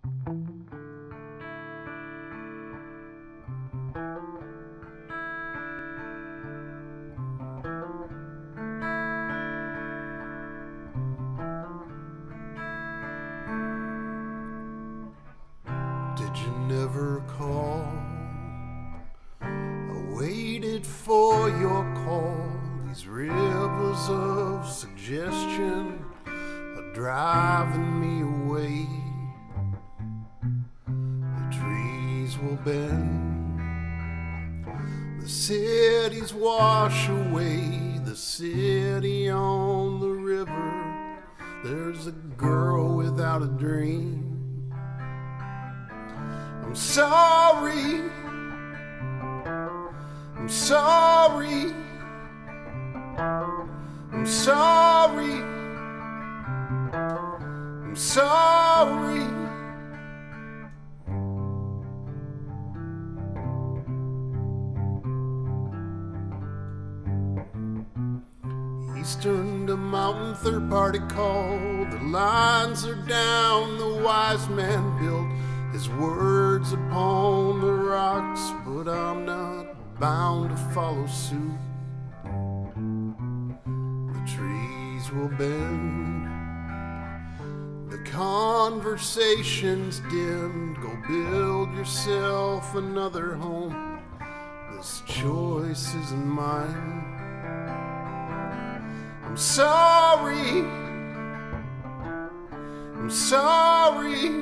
Did you never call? I waited for your call. These rivers of suggestion are driving me away. The trees will bend, the cities wash away. The city on the river, there's a girl without a dream. I'm sorry, I'm sorry, I'm sorry, I'm sorry. Eastern to mountain, third party call. The lines are down, the wise man built his words upon the rocks, but I'm not bound to follow suit. The trees will bend, the conversation's dimmed. Go build yourself another home, this choice isn't mine. I'm sorry, I'm sorry,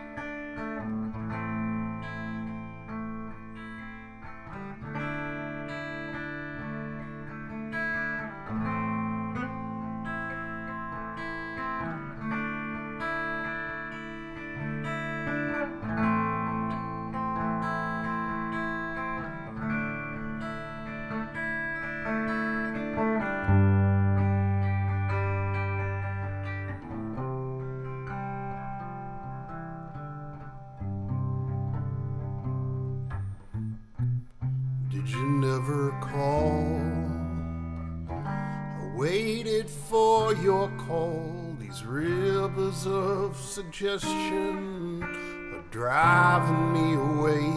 did you never call? I waited for your call. These rivers of suggestion are driving me away.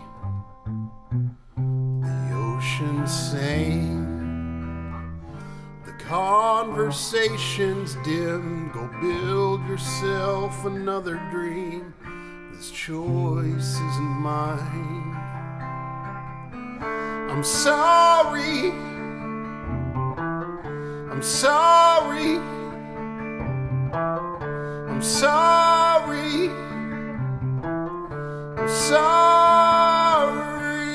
The ocean sang, the conversation's dim. Go build yourself another dream, this choice isn't mine. I'm sorry, I'm sorry, I'm sorry, I'm sorry.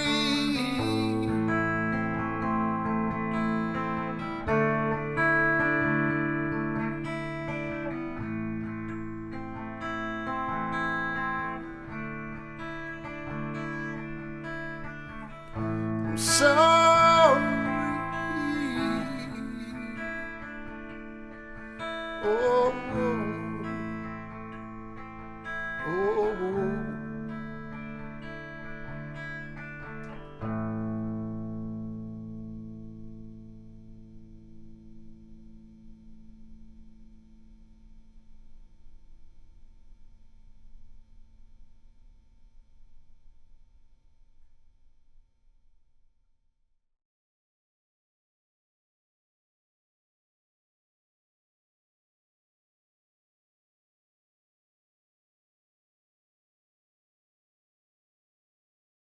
I'm sorry. Oh.